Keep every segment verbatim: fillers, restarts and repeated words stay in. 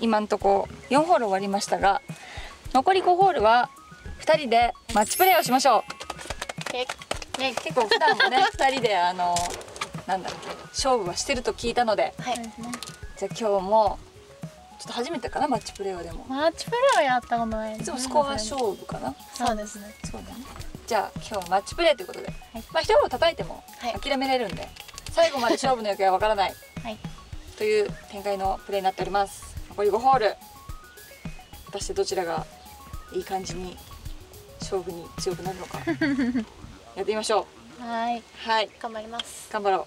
今んとこよんホール終わりましたが、残りごホールはふたりでマッチプレーをしましょう。ね、結構普段もねふたりであのなんだろう勝負はしてると聞いたので、はい、じゃあ今日もちょっと初めてかな、マッチプレーは。でもマッチプレーはやったことない。いつもスコア勝負かな。 そうですね。 そうだね。じゃあ今日マッチプレーということで、はい、まあ一方叩いても諦めれるんで、はい、最後まで勝負の行方はわからない、はい、という展開のプレーになっております。残りごホール、果たしてどちらがいい感じに勝負に強くなるのかやってみましょう。 はい、 はい、 頑張ります。 頑張ろう。はい、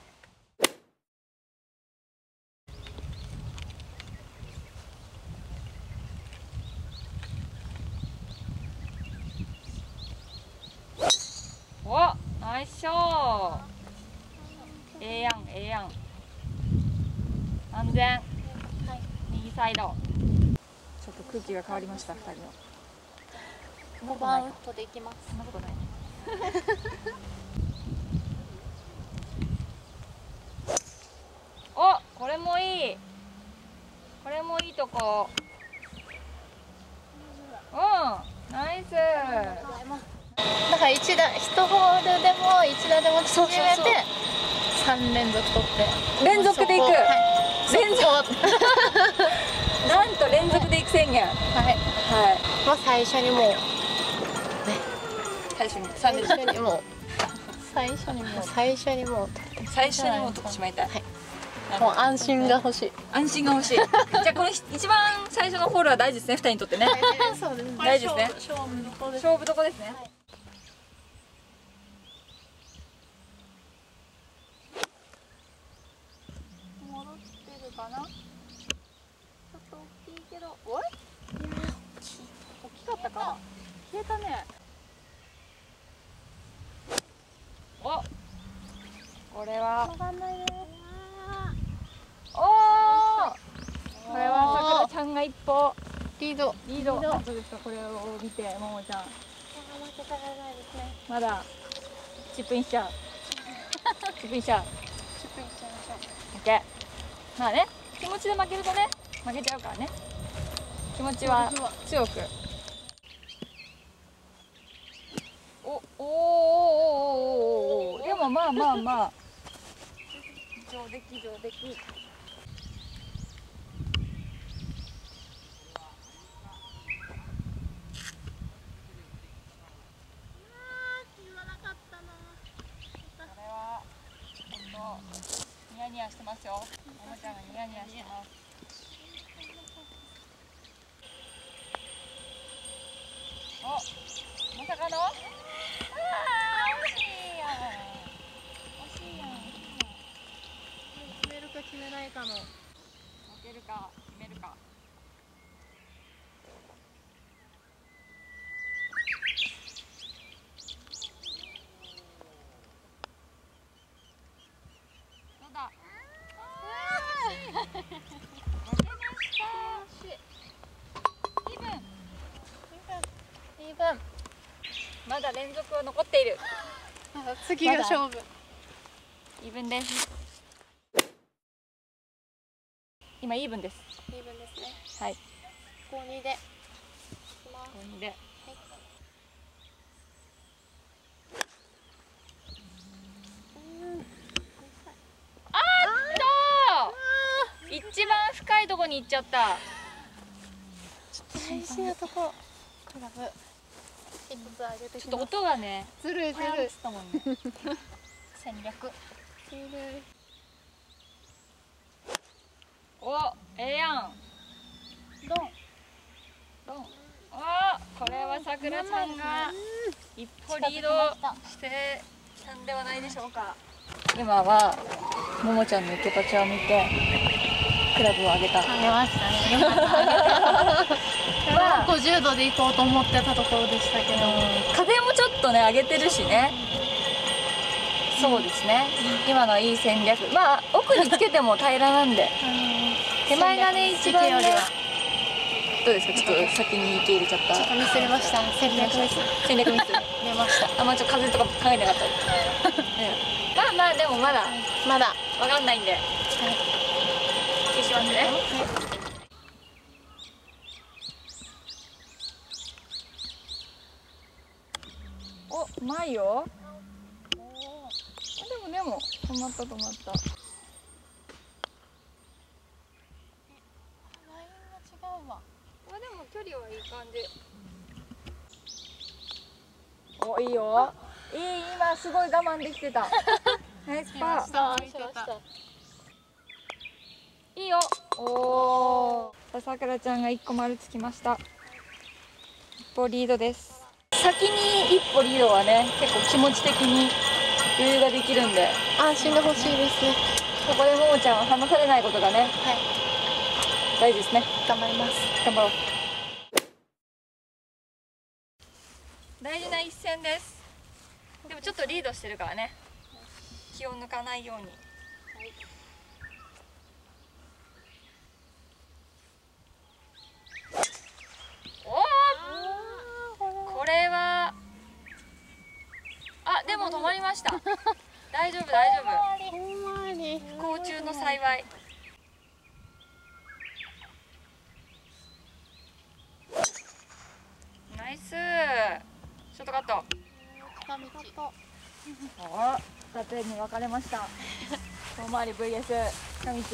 お、ナイスショー。ええやん、ええやん。安全。はい、右サイド。ちょっと空気が変わりました、二人の。 ごばんウッドでいきます。 そんなことないね。お、これもいい。これもいいとこ。うん、ナイス。 だから一打一ホールでも一打でも決めて三連続取って連続でいく。はい、連続。なんと連続でいく宣言。はいはい。 まあ最初にもうね。 最初に三連続にもう最初にもう最初にもう最初にもう取ってしまいたい。はい。 もう安心が欲しい。 安心が欲しい。じゃあこれ一番最初のホールは大事ですね。二人にとってね。大事ですね。勝負どこです。勝負どこですね。戻ってるかな。ちょっと大きいけど、おい？いや大きい。大きかったか。消えたね。お、これは。わかんないね。おお、これはさくらちゃんが一歩リード。リード。どうですか、これを見て、ももちゃん。まだチップインしちゃう。チップインしちゃう。チップインしちゃいましょう。オッケー。まあね、気持ちで負けるとね、負けちゃうからね。気持ちは強く。お、おおおおおお。でもまあまあまあ。上出来上出来。ニヤニヤしてますよ。ももちゃんがニヤニヤしてます。お、まさかの。ああ、惜しいやん。惜しいやん。 決めるか決めないかの。 負けるか決めるか。まだ連続は残っている。 次が勝負。 イーブンです。今イーブンです。 イーブンですね。 はい。 ごにで。 ごにで。はい。あーっと。一番深いところに行っちゃった。 大事なところ。クラブ。一つ上げてきます。 ちょっと音がね。 ずるいずるい。 したもんね。戦略。 ずるい。 お、ええやん。ドン。ドン。あ、これはさくらちゃんが一歩リードしてたんではないでしょうか。今はももちゃんのイケパチャを見てクラブを上げた。 上げましたね。まあごじゅうどで行こうと思ってたところでしたけど、 風もちょっとね上げてるしね。そうですね。今のいい戦略。まあ奥につけても平らなんで。手前がね一番ね。どうですか。ちょっと先に池入れちゃった。 ちょっとミスりました。戦略ミス。 戦略ミス。 出ました。 あ、まあちょっと風とか考えなかった。まあまあでもまだまだわかんないんで。はい。消しますね。 うまいよ。でもでも止まった止まった。 ラインが違うわ。 あ、でも距離はいい感じ。お、いいよ。いい、今すごい我慢できてた。ナイスパー。いいよ。おお。さくらちゃんが一個丸つきました。一歩リードです。先に一歩リードはね、結構気持ち的に余裕ができるんで。 安心でほしいですね。 ここでももちゃんは離されないことがね。 はい。 大事ですね。 頑張ります。 頑張ろう。大事な一戦です。でもちょっとリードしてるからね。気を抜かないように。はい、おお、これは。あ、でも止まりました。大丈夫大丈夫。飛行中の幸い。ナイス。ショートカット。あ、二手に分かれました。遠回り ブイエス 近道。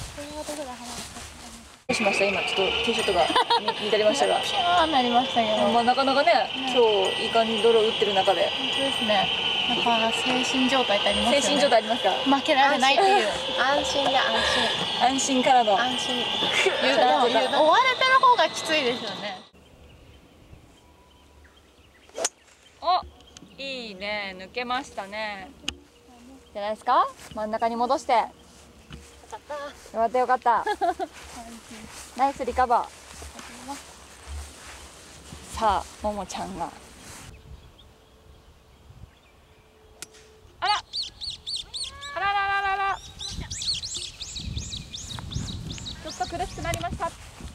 どうしました？今ちょっとティーショットが似てりましたが。 ピューンなりましたけど。 まあなかなかね、今日いい感じに泥を打ってる中で。 本当ですね。なんか精神状態ってありますよね。 精神状態ありますか？ 負けられないっていう。 安心で安心。 安心からの。 安心。 言うな。追われてる方がきついですよね。 お、いいね、抜けましたね。じゃないですか？真ん中に戻して。よかったよかった。ナイスリカバー。さあ、ももちゃんが。あら。あららららら。ちょっと苦しくなりました。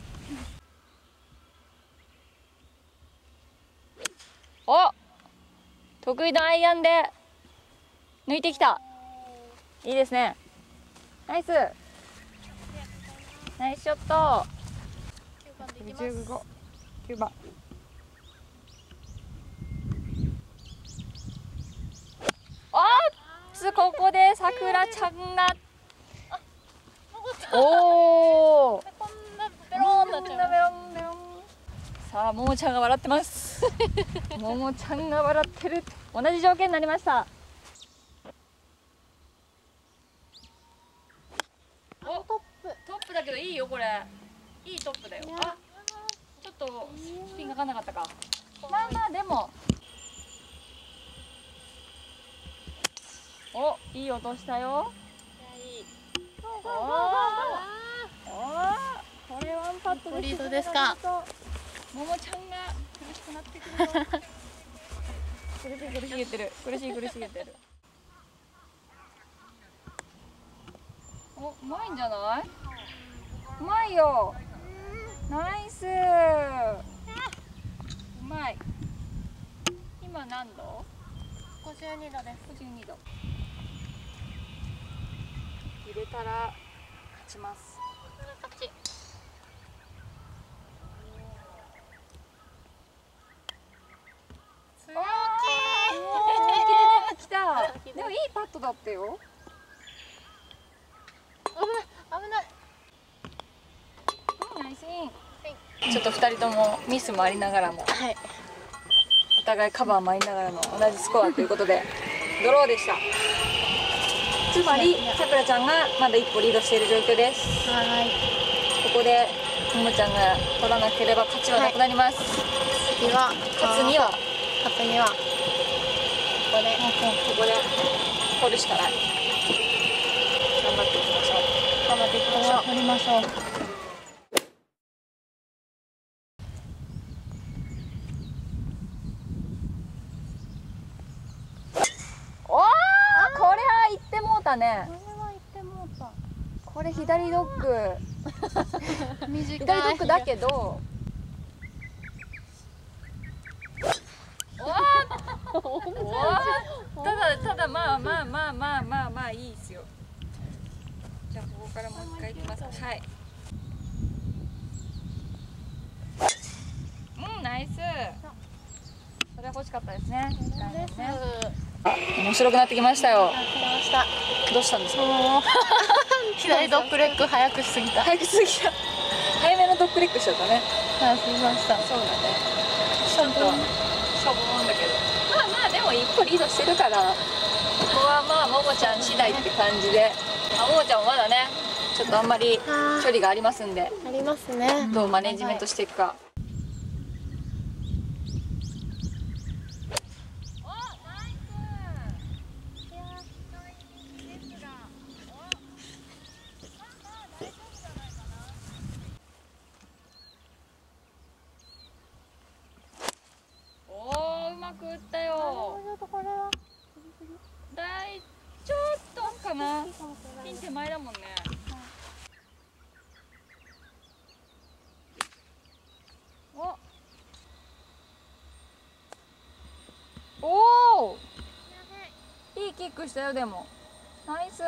お。得意のアイアンで抜いてきた。いいですね。ナイス。ナイスショット。じゅうご、きゅうばん。おっつ、ここでさくらちゃんが。おお。 こんなベロンなっちゃう。 ベロンベロン。さあ、ももちゃんが笑ってます。ももちゃんが笑ってる。同じ条件になりました。お、トップ。トップだけどいいよこれ。いいトップだよ。あ、ちょっとスピンかかんなかったか。まあまあでも。お、いい音したよ。おお。おお、これワンパットリードですか。 ももちゃんが苦しくなってくるよ。苦しい苦しげてる。苦しい苦しげてる。お、うまいんじゃない？うまいよ。ナイス。うまい。今何度？ ごじゅうにどです。 ごじゅうにど。入れたら勝ちます。 勝ち。 強気。来た。でもいいパットだったよ。 危ない危ない。 ナイスイン。ちょっとふたりともミスもありながらも、はい、お互いカバーもありながらの同じスコアということでドローでした。つまりさくらちゃんがまだ一歩リードしている状況です。はい、ここでももちゃんが取らなければ勝ちはなくなります。はい、 次は勝つには勝つにはここでここで取るしかない。頑張っていきましょう。頑張っていきましょう。 取りましょう。 おー、これは行ってもうたね。 これは行ってもうた。 これ左ドッグ短い。 左ドッグだけどおお、ただただまあまあまあまあまあまあいいですよ。じゃあここからもう一回いきますか。はい。うん、ナイス。 それ欲しかったですね。 です。 面白くなってきましたよ。 来ました。 どうしたんですか。 左ドッグレッグ早くしすぎた。 早くすぎた。早めのドッグレッグしちゃったね。 はい、すみました。 そうだね。ちょっとしょぼーんだけど。まあまあでも一歩リードしてるから。ここはまあももちゃん次第って感じで。あ、ももちゃんもまだね。ちょっとあんまり距離がありますんで。 ありますね。 どうマネジメントしていくか。打ったよ。だいちょっとかな。ピン手前だもんね。お、おお。いいキックしたよでも。ナイス。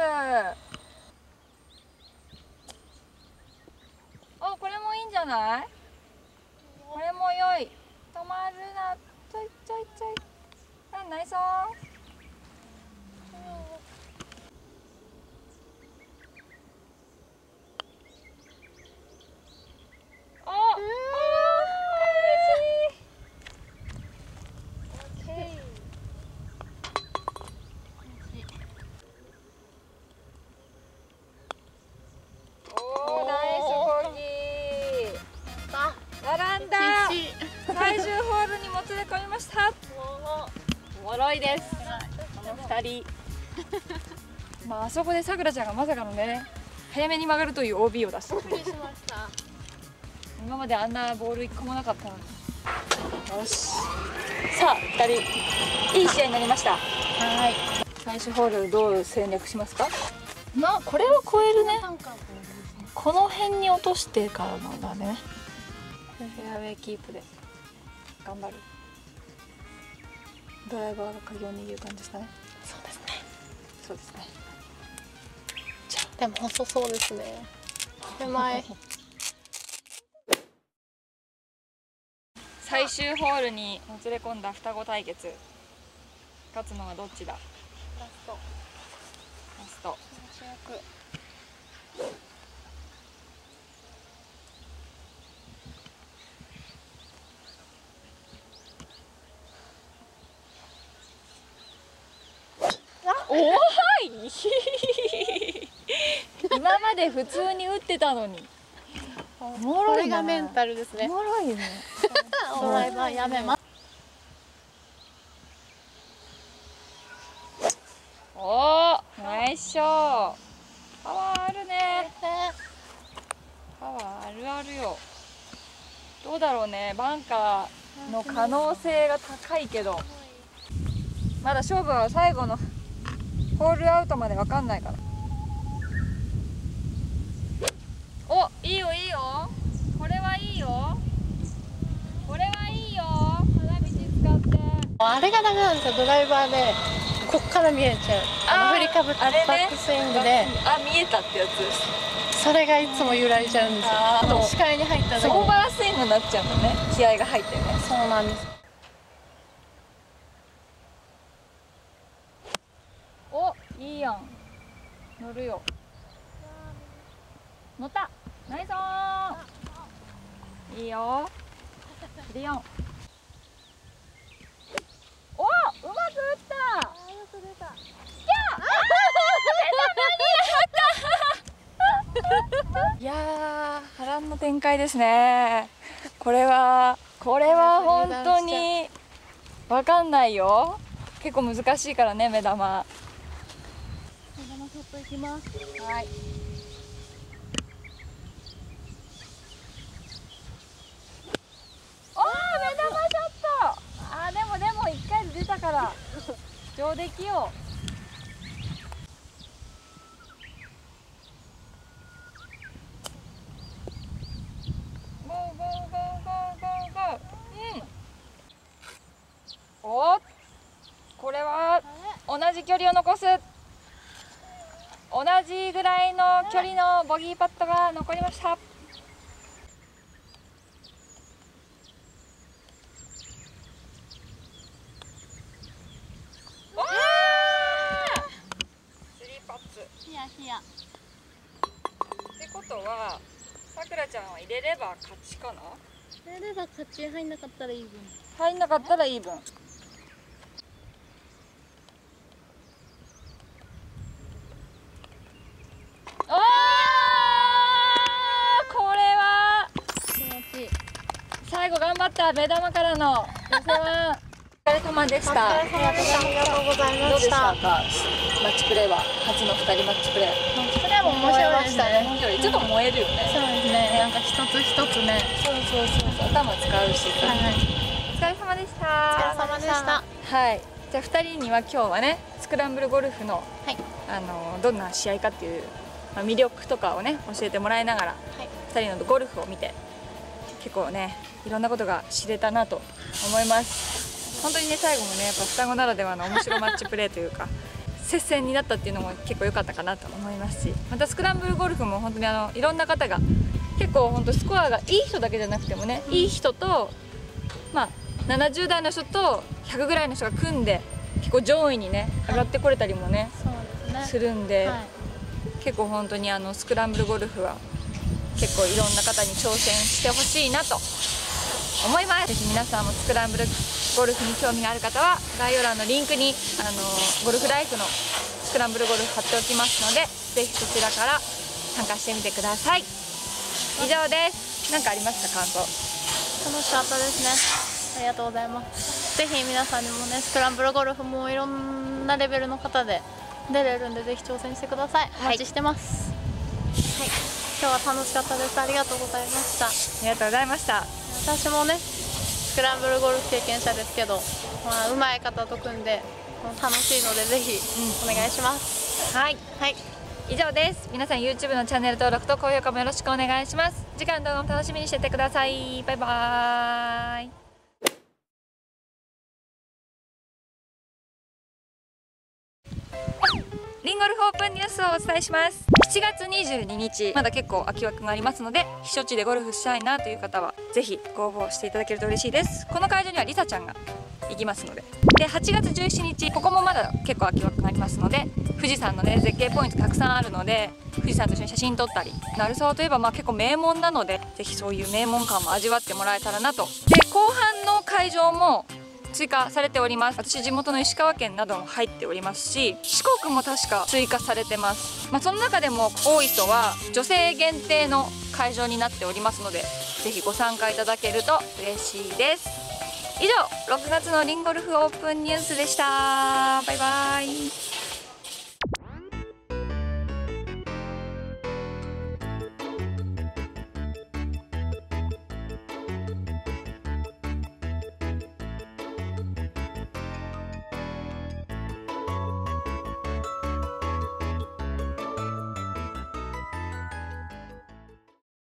お、これもいいんじゃない？これも良い。止まるな。ちょいちょいちょい。あ、ナイスー。お、お、嬉しい。オッケー。おお、ナイスコーギー。並んだ。最終ホールにもつれ込みました。おもろいです。この二人。まああそこでさくらちゃんがまさかのね、早めに曲がるという オービー を出した。今まであんなボール一個もなかったのに。よし。さあ二人いい試合になりました。はい。最終ホールどう戦略しますか。まあこれを超えるね。この辺に落としてからのだね。フェアウェイキープで頑張る。ドライバーが鍵を握る感じですかね。 そうですね。 そうですね。 じゃあでも細そうですね。手前。 最終ホールにもつれ込んだ双子対決。勝つのはどっちだ。 ラスト。 ラスト。 主役。 おーい今まで普通に打ってたのに。おもろいな。 これがメンタルですね。 おもろいね。 ドライバーやめます。 おー、ナイスショー。パワーあるね。パワーあるあるよ。どうだろうね。バンカーの可能性が高いけど、まだ勝負は最後のホールアウトまで分かんないから。お、いいよいいよ。これはいいよ。これはいいよ。花道使って。 あれがダメなんですよ。ドライバーでこっから見えちゃう。あの振りかぶったバックスイングで。 あ、見えたってやつです。 それがいつも揺らいちゃうんですよ。あと視界に入った時にオーバースイングになっちゃうのね。気合が入ってね。 そうなんです。 お、いいやん。乗るよ。乗った。ナイスー。いいよ。リオン。お、うまく打った。あ、よく出た。いや。いやー、波乱の展開ですね。これは、これは本当にわかんないよ。結構難しいからね、目玉。 目玉ショットいきます。 はい。おー、目玉ショット。あー、でもでも一回出たから上出来よ。ゴーゴーゴーゴーゴーゴー。うん。お、これは同じ距離を残す。同じぐらいの距離のボギーパットが残りました。 ってことはさくらちゃんは入れれば勝ちかな。 入れれば勝ち、入んなかったらイーブン。 入んなかったらイーブン。あー、これは気持ちいい。 最後頑張った。目玉からの寄せはお疲れ様でした。 ありがとうございどうでまししたたか。マッチプレーは初のふたりマッチプレー。 マッチプレーも面白いですね。 面白い。ちょっと燃えるよね。 そうですね。なんか一つ一つね。 そうそうそうそう。頭使うし。 はいはい。 お疲れ様でしおた。 疲れ様でした。 はい。じゃあふたりには今日はねスクランブルゴルフの、 はい、 あのどんな試合かっていう、まあ、魅力とかをね教えてもらいながら、はい、ふたりのゴルフを見て結構ねいろんなことが知れたなと思います。本当にね最後もねやっぱ双子ならではの面白マッチプレーというか接戦になったっていうのも結構良かったかなと思いますし、またスクランブルゴルフも本当にあのいろんな方が結構本当スコアがいい人だけじゃなくてもね、うん、いい人とまあななじゅう代の人とひゃくぐらいの人が組んで結構上位にね上がってこれたりもね、はい、するんで、はい、結構本当にあのスクランブルゴルフは結構いろんな方に挑戦してほしいなと思います。ぜひ皆さんもスクランブルゴルフに興味がある方は概要欄のリンクにあのゴルフライフのスクランブルゴルフ貼っておきますので、ぜひそちらから参加してみてください。以上です。何かありますか、感想。 楽しかったですね。ありがとうございます。ぜひ皆さんにもねスクランブルゴルフもいろんなレベルの方で出れるんで、ぜひ挑戦してください。お待ちしてます。はい、今日は楽しかったです。ありがとうございました。 ありがとうございました。 私もねスクランブルゴルフ経験者ですけど、まあ、上手い方と組んで楽しいのでぜひお願いします。 うん、はい、はい、以上です。皆さん YouTube のチャンネル登録と高評価もよろしくお願いします。次回の動画も楽しみにしててください。バイバーイ。リンゴルフオープンニュースをお伝えします。しちがつにじゅうににち、まだ結構空き枠がありますので、避暑地でゴルフしたいなという方はぜひご応募していただけると嬉しいです。この会場にはリサちゃんが行きますので。ではちがつじゅうしちにち、ここもまだ結構空き枠がありますので、富士山のね絶景ポイントたくさんあるので、富士山と一緒に写真撮ったり、鳴沢といえばまあ結構名門なので、ぜひそういう名門感も味わってもらえたらなと。で後半の会場も追加されております。私地元の石川県なども入っておりますし、四国も確か追加されてます。まあ、その中でも大磯は女性限定の会場になっておりますので、ぜひご参加いただけると嬉しいです。以上ろくがつのリンゴルフオープンニュースでした。バイバイ。